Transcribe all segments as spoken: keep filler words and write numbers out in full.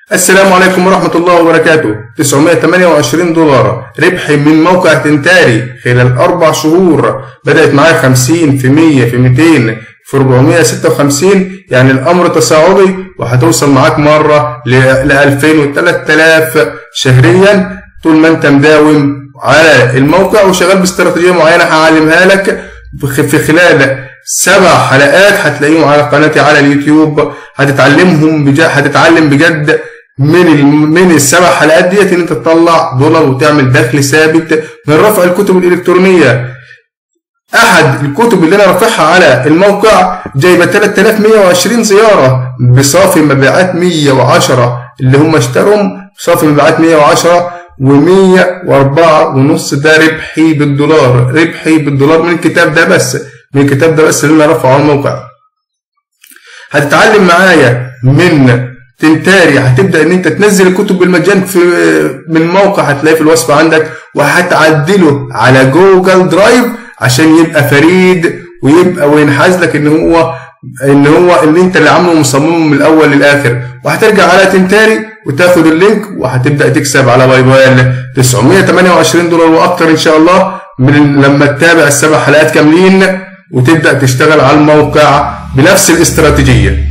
السلام عليكم ورحمة الله وبركاته. تسعمائة وثمانية وعشرين دولار ربح من موقع تنتاري خلال أربع شهور. بدأت معايا خمسين في مية في ميتين في أربعمائة وستة وخمسين، يعني الأمر تصاعدي وهتوصل معاك مرة ل ألفين و ثلاثة آلاف شهريا طول ما أنت مداوم على الموقع وشغال باستراتيجية معينة هعلمها لك في خلال سبع حلقات هتلاقيهم على قناتي على اليوتيوب. هتتعلمهم بجد، هتتعلم بجد من من السبع حلقات ديت ان انت تطلع دولار وتعمل دخل ثابت من رفع الكتب الالكترونيه. احد الكتب اللي انا رافعها على الموقع جايبه ثلاثة آلاف ومائة وعشرين زياره بصافي مبيعات مية وعشرة، اللي هم اشتروا صافي مبيعات مية وعشرة ومية وأربعة ونص. ده ربحي بالدولار، ربحي بالدولار من الكتاب ده بس، من الكتاب ده بس اللي انا رافعه على الموقع. هتتعلم معايا من تنتاري، هتبدا ان انت تنزل الكتب بالمجان في من الموقع، هتلاقيه في الوصف عندك، وهتعدله على جوجل درايف عشان يبقى فريد ويبقى وينحاز لك ان هو ان هو اللي انت اللي عامله ومصممه من الاول للاخر. وهترجع على تنتاري وتاخد اللينك وهتبدا تكسب على باي بال تسعمائة وثمانية وعشرين دولار واكتر ان شاء الله من لما تتابع السبع حلقات كاملين وتبدا تشتغل على الموقع بنفس الاستراتيجيه.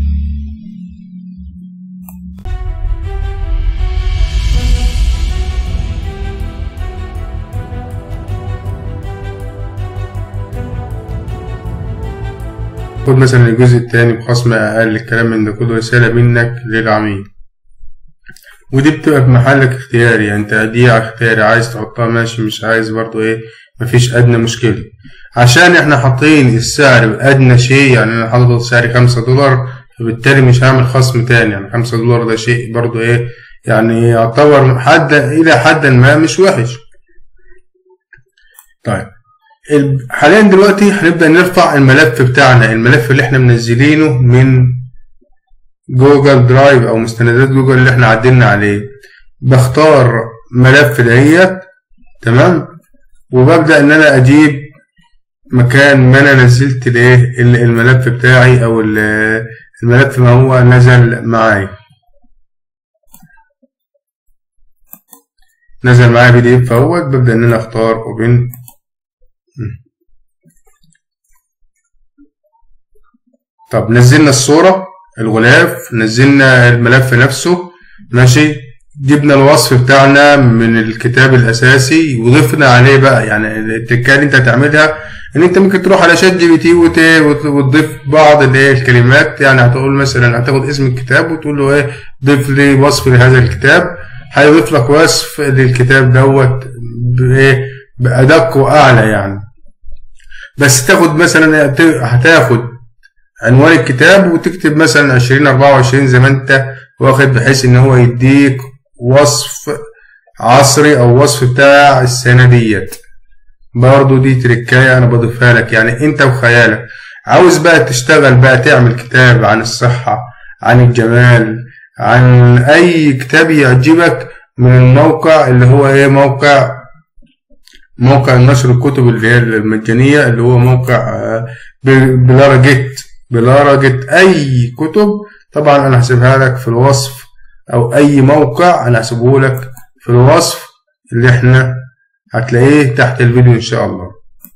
خد مثلا الجزء الثاني بخصم اقل، الكلام من ده كله رساله منك للعميل، ودي بتبقى في محلك اختياري. يعني انت دي اختياري، عايز تحطها ماشي، مش عايز برضو ايه مفيش ادنى مشكله. عشان احنا حاطين السعر بادنى شيء، يعني انا حاطط سعري خمسة دولار، فبالتالي مش هعمل خصم تاني. يعني خمسة دولار ده شيء برضو ايه يعني يعتبر حد الى حد ما مش وحش. طيب حاليا دلوقتي هنبدأ نرفع الملف بتاعنا، الملف اللي احنا منزلينه من جوجل درايف او مستندات جوجل اللي احنا عدلنا عليه. بختار ملف دهيت تمام، وببدأ ان انا اجيب مكان ما انا نزلت الايه الملف بتاعي او الملف ما هو نزل معايا. نزل معايا بي دي اف اهوت، ببدأ ان انا اختار اوبن. طب نزلنا الصورة، الغلاف، نزلنا الملف نفسه ماشي، جبنا الوصف بتاعنا من الكتاب الاساسي وضفنا عليه بقى. يعني التكات اللي انت هتعملها ان انت ممكن تروح على شات جي بي تي وتضيف بعض الايه الكلمات. يعني هتقول مثلا هتاخد اسم الكتاب وتقول له ايه ضيف لي وصف لهذا الكتاب، هيضيف لك وصف للكتاب دوت بايه بأدق واعلى. يعني بس تاخد مثلا هتاخد عنوان الكتاب وتكتب مثلا عشرين أربعة وعشرين زي ما انت واخد، بحيث ان هو يديك وصف عصري او وصف بتاع السنة ديت. برضو دي تركاية انا بضيفها لك، يعني انت وخيالك. عاوز بقى تشتغل بقى تعمل كتاب عن الصحة، عن الجمال، عن اي كتاب يعجبك من الموقع اللي هو ايه موقع موقع نشر الكتب اللي هي المجانية، اللي هو موقع بلارجيت بلارجيت اي كتب. طبعا انا هسيبها لك في الوصف، او اي موقع انا هسيبه لك في الوصف اللي احنا هتلاقيه تحت الفيديو ان شاء الله.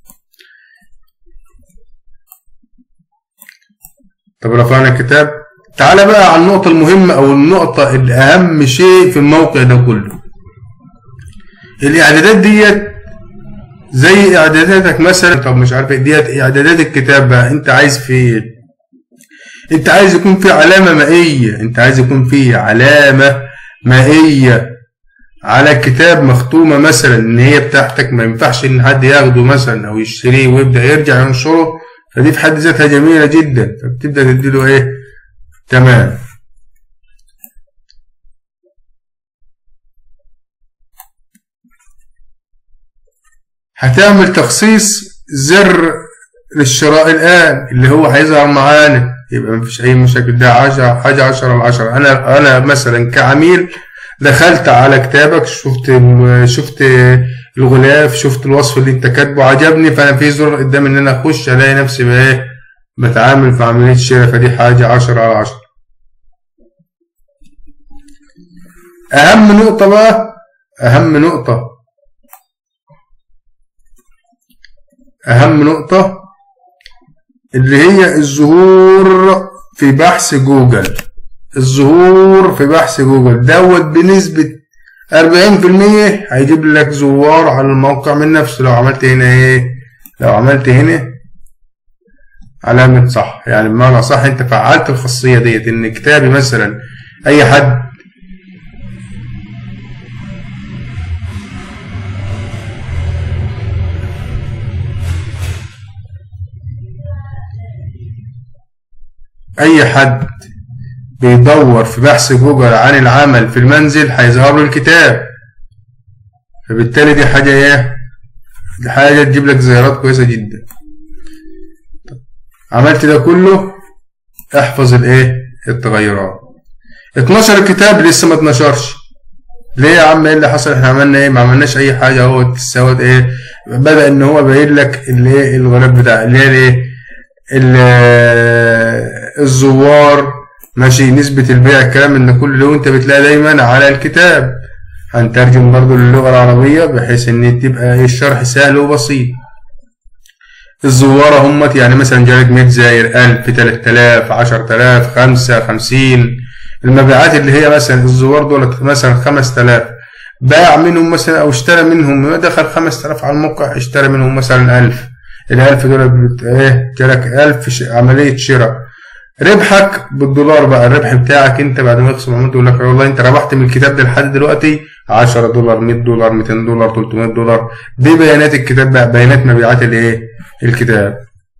طب رفعنا الكتاب، تعالى بقى على النقطة المهمة او النقطة الاهم شيء في الموقع ده كله. الاعدادات ديت زي اعداداتك مثلا. طب مش عارف ديت اعدادات الكتاب بقى، انت عايز في انت عايز يكون في علامة مائية، انت عايز يكون في علامة مائية على الكتاب مختومة مثلا ان هي بتاعتك، ما ينفعش ان حد ياخده مثلا او يشتريه ويبدأ يرجع ينشره. فدي في حد ذاتها جميلة جدا، فبتبدأ تديله ايه تمام. هتعمل تخصيص زر للشراء الآن اللي هو هيظهر معانا، يبقى مفيش أي مشاكل. ده عشرة حاجة عشرة على عشرة. أنا أنا مثلا كعميل دخلت على كتابك، شفت شفت الغلاف، شفت الوصف اللي أنت كاتبه عجبني، فأنا في زر قدامي إن أنا أخش ألاقي نفسي بإيه بتعامل في عملية شراء. فدي حاجة عشرة على عشرة. اهم نقطة بقى، اهم نقطة اهم نقطة اللي هي الظهور في بحث جوجل. الظهور في بحث جوجل دوت بنسبة أربعين في المية هيجيب لك زوار على الموقع من نفسه. لو عملت هنا ايه، لو عملت هنا علامة صح، يعني بمعنى صح انت فعلت الخاصية ديت ان كتابي مثلا اي حد اي حد بيدور في بحث جوجل عن العمل في المنزل هيظهر له الكتاب، فبالتالي دي حاجة ايه، دي حاجة تجيب لك زيارات كويسة جدا. عملت ده كله، احفظ الايه التغيرات. اتنشر الكتاب لسه ما اتنشرش. ليه يا عم، ايه اللي حصل؟ احنا عملنا ايه؟ ما عملناش اي حاجة. اهو السواد ايه، بدأ ان هو باين لك الايه الغلاف بتاع اللي هي الايه الزوار، ماشي، نسبة البيع، الكلام من كل اللي انت بتلاقي دايما على الكتاب. هنترجم برضو للغة العربية بحيث ان تبقى الشرح سهل وبسيط. الزوارة همت يعني مثلا جالك مية زاير، ألف، تلات آلاف، عشرة آلاف، خمسة، خمسين. المبيعات اللي هي مثلا الزوار دول مثلا خمسة آلاف، باع منهم مثلا او اشترى منهم، دخل خمسة آلاف على الموقع، اشترى منهم مثلا ألف. الألف دول ايه، جالك ألف عملية شراء. ربحك بالدولار بقى، الربح بتاعك انت بعد ما يخصم عملت يقول لك والله انت ربحت من الكتاب ده لحد دلوقتي عشرة دولار، مية دولار، ميتين دولار، تلتمية دولار. دي بيانات الكتاب بقى، بيانات مبيعات الايه الكتاب.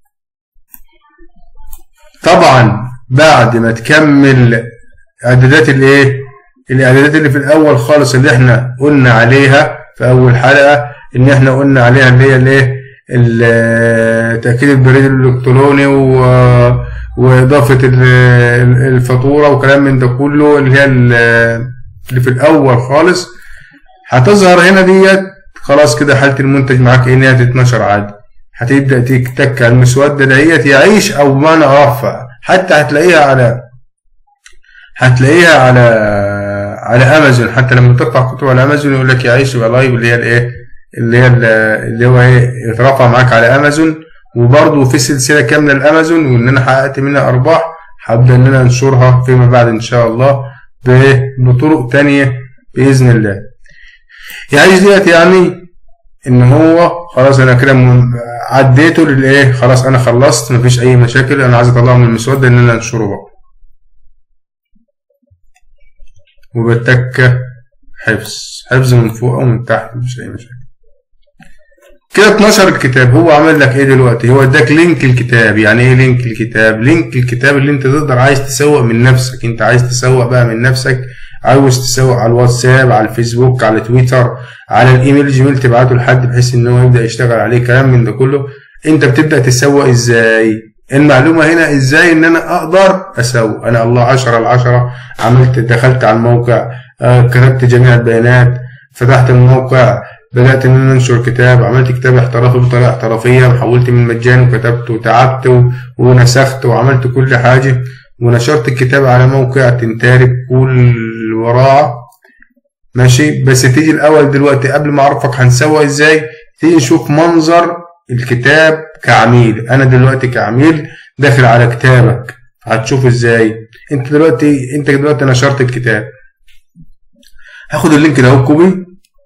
طبعا بعد ما تكمل اعدادات الايه الاعدادات اللي في الاول خالص اللي احنا قلنا عليها في اول حلقه، ان احنا قلنا عليها اللي هي الايه تأكيد البريد الإلكتروني وإضافة الفاتورة وكلام من ده كله، اللي هي اللي في الأول خالص هتظهر هنا ديت. خلاص كده حالة المنتج معاك إن هي تتنشر عادي. هتبدأ تتك على المسودة ديت يعيش، أو بمعنى أرفع حتى هتلاقيها على هتلاقيها على على أمازون. حتى لما ترفع كتب على أمازون يقول لك يعيش يبقى لايف، اللي هي الإيه اللي هي اللي هو ايه يترفع معاك على امازون. وبرضه في سلسله كامله لامازون، وان انا حققت منها ارباح هبدا ان انا انشرها فيما بعد ان شاء الله بطرق تانية باذن الله. يعني ديت يعني ان هو خلاص انا كده عديته للايه، خلاص انا خلصت مفيش اي مشاكل، انا عايز اطلعه من المسوده ان انا انشره بقى. وبتك حفظ حفظ من فوق او من تحت، مفيش اي مشاكل. كده اتنشر الكتاب. هو عمل لك ايه دلوقتي؟ هو اداك لينك الكتاب. يعني ايه لينك الكتاب؟ لينك الكتاب اللي انت تقدر عايز تسوق من نفسك. انت عايز تسوق بقى من نفسك، عاوز تسوق على الواتساب، على الفيسبوك، على تويتر، على الايميل جيميل، تبعته لحد بحيث ان هو يبدا يشتغل عليه، كلام من ده كله. انت بتبدا تسوق ازاي؟ المعلومه هنا ازاي ان انا اقدر اسوق. انا الله عشرة على عشرة عملت، دخلت على الموقع، آه كتبت جميع البيانات، فتحت الموقع، بدأت إن أنا أنشر كتاب، عملت كتاب احترافي بطريقة احترافية، حولت من مجان وكتبت وتعبت ونسخت وعملت كل حاجة، ونشرت الكتاب على موقع تنتاري بكل وراء. ماشي، بس تيجي الأول دلوقتي قبل ما أعرفك هنسوي إزاي، تيجي نشوف منظر الكتاب كعميل. أنا دلوقتي كعميل داخل على كتابك، هتشوف إزاي. أنت دلوقتي أنت دلوقتي نشرت الكتاب، هاخد اللينك ده اهو كوبي،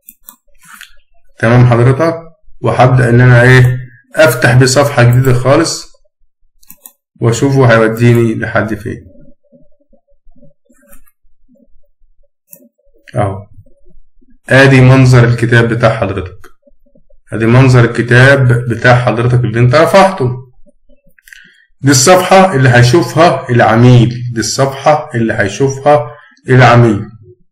تمام حضرتك، وهبدأ ان انا ايه افتح بصفحة جديدة خالص واشوفه هيوديني لحد فين. اهو ادي منظر الكتاب بتاع حضرتك، ادي منظر الكتاب بتاع حضرتك اللي انت رفعته. دي الصفحة اللي هيشوفها العميل، دي الصفحة اللي هيشوفها العميل.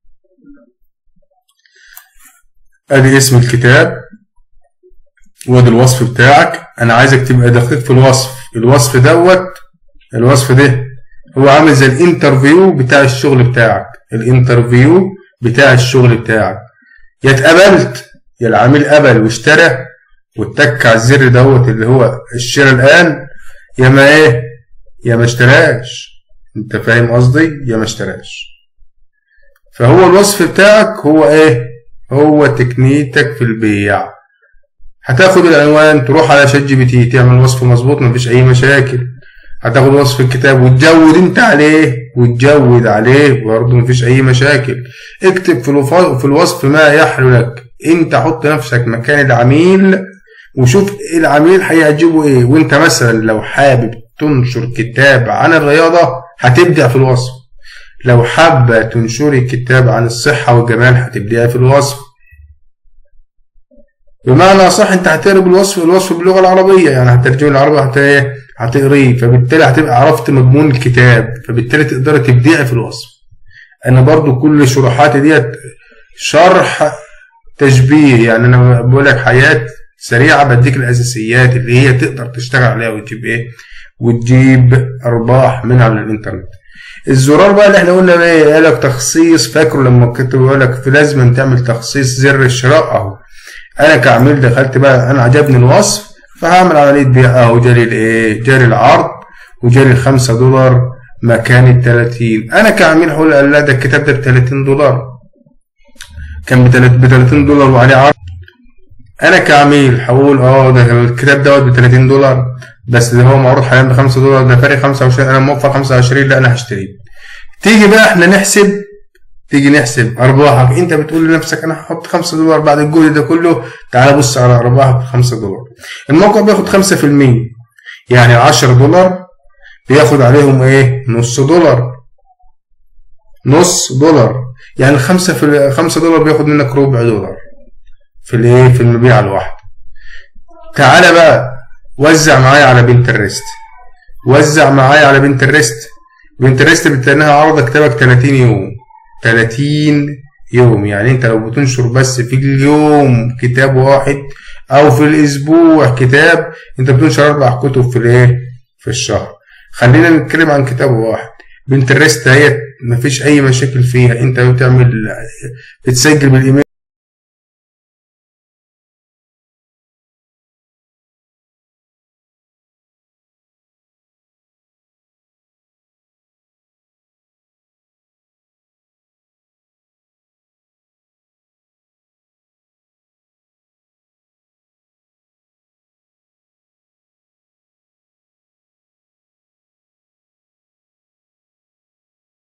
ادي اسم الكتاب وادي الوصف بتاعك. انا عايزك تبقى دقيق في الوصف. الوصف دوت الوصف ده هو عامل زي الانترفيو بتاع الشغل بتاعك، الانترفيو بتاع الشغل بتاعك. يا اتقبلت، يا العميل قبل واشترى واتك على الزر دوت اللي هو الشراء الان، يا ما ايه يا ما اشتراش. انت فاهم قصدي؟ يا ما اشتراش. فهو الوصف بتاعك هو ايه؟ هو تقنيتك في البيع. هتاخد العنوان تروح على شات جي بي تي تعمل وصف مظبوط مفيش اي مشاكل. هتاخد وصف الكتاب وتجود انت عليه وتجود عليه برضه مفيش اي مشاكل. اكتب في الوصف ما يحلو لك. انت حط نفسك مكان العميل وشوف العميل هيعجبه ايه. وانت مثلا لو حابب تنشر كتاب عن الرياضة هتبدع في الوصف، لو حابة تنشري كتاب عن الصحة والجمال هتبدأ في الوصف. بمعنى صح انت هتقري بالوصف الوصف باللغة العربية، يعني هترجمه العربي هتقريه، فبالتالي هتبقى عرفت مضمون الكتاب، فبالتالي تقدر تبدعي في الوصف. انا برضو كل شروحاتي ديت شرح تشبيه، يعني انا بقول لك حاجات سريعة بديك الاساسيات اللي هي تقدر تشتغل عليها وتجيب ايه وتجيب ارباح من على الانترنت. الزرار بقى اللي احنا قلنا ايه؟ قال لك تخصيص، فاكره لما كنت بقول لك في لازم تعمل تخصيص زر الشراء اهو. انا كعميل دخلت بقى انا عجبني الوصف فهعمل عمليه بيع اهو، جاري الايه؟ جاري العرض وجاري الخمسة دولار مكان التلاتين. انا كعميل هقول لا ده الكتاب ده بتلاتين دولار، كان بتلاتين دولار وعليه عرض. انا كعميل هقول اه ده الكتاب دوت بتلاتين دولار بس ده هو معروض حاليا بخمسة دولار، ده فارق خمسة وعشرين، انا موفر خمسة وعشرين، لا انا هشتريه. تيجي بقى احنا نحسب تيجي نحسب ارباحك. انت بتقول لنفسك انا هحط خمسة دولار بعد الجهد ده كله، تعال بص على ارباحك خمسة دولار. الموقع بياخد خمسة في المية، يعني عشرة دولار بياخد عليهم ايه؟ نص دولار. نص دولار يعني خمسة في خمسة دولار بياخد منك ربع دولار في الايه؟ في المبيع الواحد. تعالى بقى وزع معايا على بنترست، وزع معايا على بنترست. بنترست بتلاقيها عرض كتابك تلاتين يوم، تلاتين يوم، يعني انت لو بتنشر بس في اليوم كتاب واحد او في الاسبوع كتاب، انت بتنشر اربع كتب في الايه؟ في الشهر. خلينا نتكلم عن كتاب واحد. بنترست هي مفيش اي مشاكل فيها، انت بتعمل بتسجل بالايميل